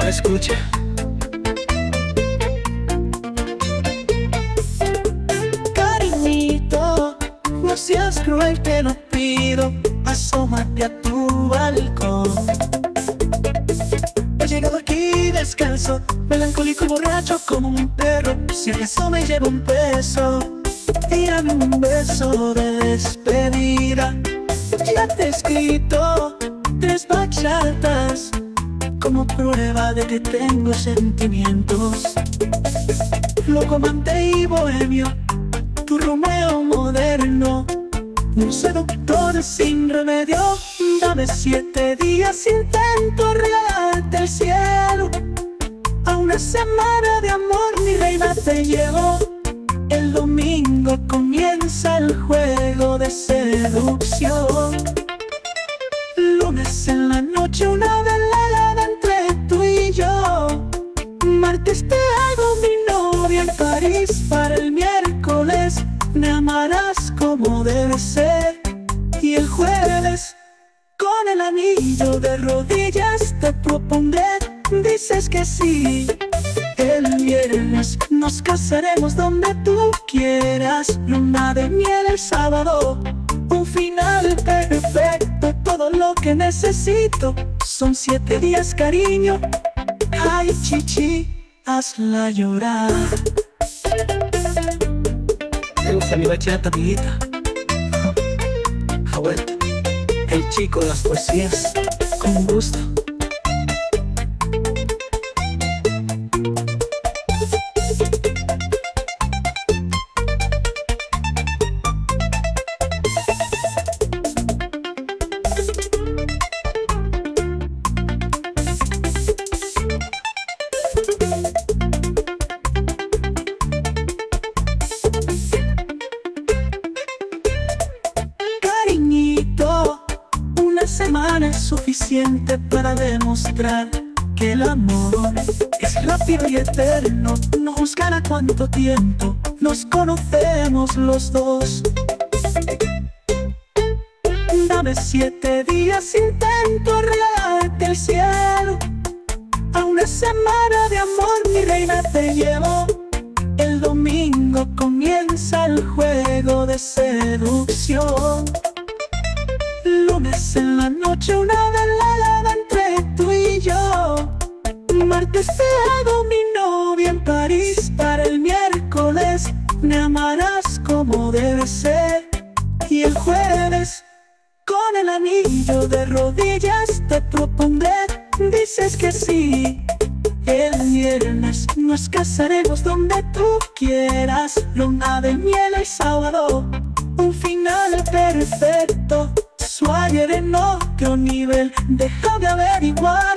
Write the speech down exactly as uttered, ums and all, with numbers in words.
Ahora escucha. Cariñito, no seas cruel, te lo pido. Asómate a tu balcón. He llegado aquí descalzo, melancólico y borracho como un perro. Si acaso me llevo un peso, tírame un beso de despedida. Ya te he escrito tres bachatas como prueba de que tengo sentimientos. Loco, amante y bohemio, tu Romeo moderno, un seductor sin remedio. Dame siete días, intento regalarte el cielo. A una semana de amor, mi reina, te llevo. El domingo comienza el juego de seducción. Lunes en la noche, una velada entre tú y yo. Martes te hago mi novia en París. Para el miércoles me amarás como debe ser. Y el jueves, con el anillo de rodillas te propondré. Dices que sí. El viernes nos casaremos donde tú quieras. Luna de miel el sábado, un final perfecto. Todo lo que necesito son siete días, cariño. Ay, chichi, hazla llorar. ¿Te gusta mi bachata, amiguita? Ah, bueno, el chico de las poesías, con gusto. Cariñito, una semana es suficiente para demostrar que el amor es rápido y eterno. No juzgará cuánto tiempo nos conocemos los dos. Dame siete días, intento regalarte el cielo. A una semana de amor, mi reina, te llevo. El domingo comienza el juego de seducción. Lunes en la noche, una velada entre tú y yo. Martes te hago mi novia en París. Para el miércoles me amarás como debe ser. Y el jueves, con el anillo de rodillas te propondré. Dices que sí. El viernes nos casaremos donde tú quieras. Luna de miel el sábado, un final perfecto. Swagger en otro nivel, deja de averiguar.